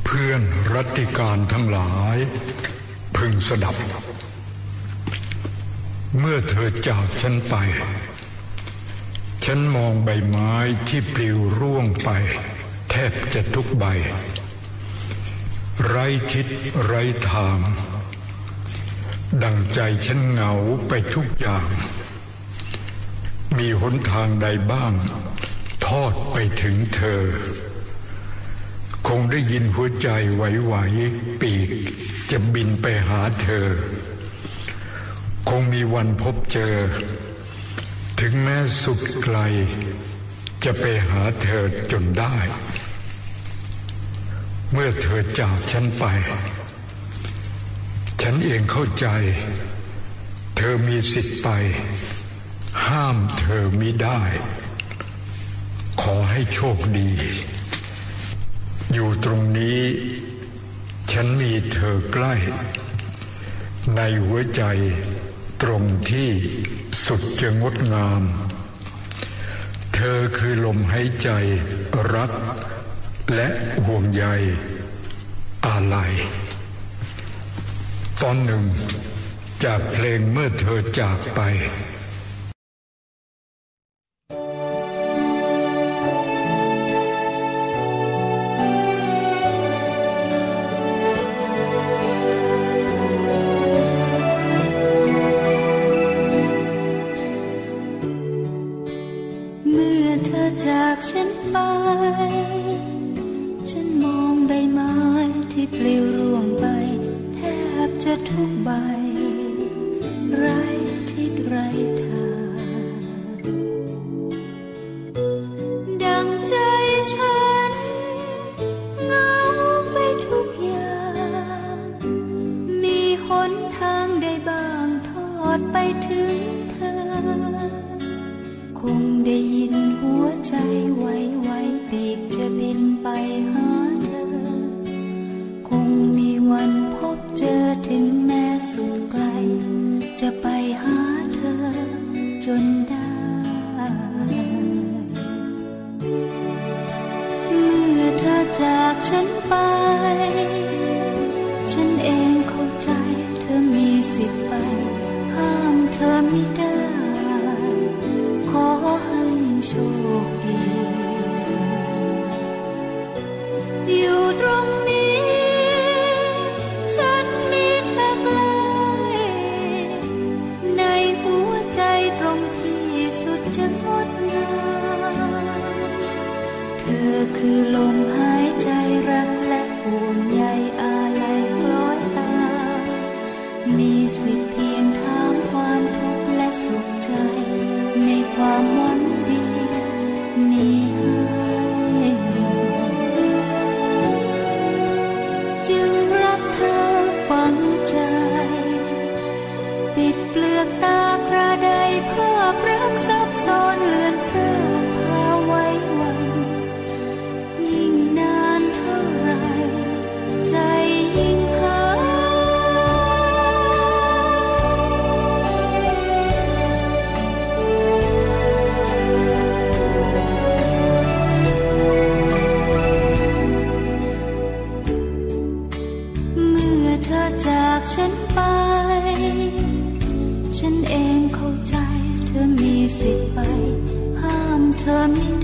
เพื่อนรัตติการทั้งหลายพึงสดับเมื่อเธอจากฉันไปฉันมองใบไม้ที่ปลิวร่วงไปแทบจะทุกใบไร้ทิศไร้ทางดังใจฉันเหงาไปทุกอย่างมีหนทางใดบ้างทอดไปถึงเธอคงได้ยินหัวใจไหวๆปีกจะบินไปหาเธอคงมีวันพบเจอถึงแม้สุดไกลจะไปหาเธอจนได้เมื่อเธอจากฉันไปฉันเองเข้าใจเธอมีสิทธิ์ไปห้ามเธอมิได้ขอให้โชคดีอยู่ตรงนี้ฉันมีเธอใกล้ในหัวใจตรงที่สุดจะงดงามเธอคือลมหายใจรักและห่วงใยอาลัยตอนหนึ่งจากเพลงเมื่อเธอจากไปจากฉันไปฉันมองใบไม้ที่ปลิวร่วงไปแทบจะทุกใบไร้ทิศไร้ทางดังใจฉันเหงาไปทุกอย่างมีหนทางใดบ้างทอดไปถึงเธอคงได้ยินหัวใจไหวๆปีกจะบินไปหาเธอคงมีวันพบเจอถึงแม้สุดไกลจะไปหาเธอจนได้เมื่อเธอจากฉันไปฉันเองเข้าใจเธอมีสิทธิ์ไปห้ามเธอไม่ได้ขอให้โชคดีอยู่ตรงนี้ฉันมีเธอใกล้ในหัวใจตรงที่สุดจะงดงามเธอคือลมหายใจรักและห่วงใยอาลัยคล้อยตามมีสิทธิ์เพียงถามความทุกข์และสุขใจในความหวังดีมีให้จึงรักเธอฝังใจปิดเปลือกตากระใดภาพรักซับซ้อนเลือนเพลิดพาไว้วันยิ่งนานเท่าไรใจยิ่งหาจากฉันไปฉันเองเข้าใจเธอมีสิทธิ์ไปห้ามเธอไม่